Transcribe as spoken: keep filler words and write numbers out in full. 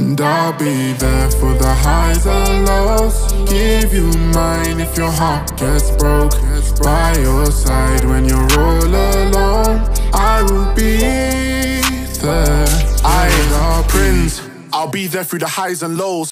And I'll be there for the highs and lows. Give you mine if your heart gets broke. By your side when you're all alone, I will be there. I am Prince, I'll be there through the highs and lows.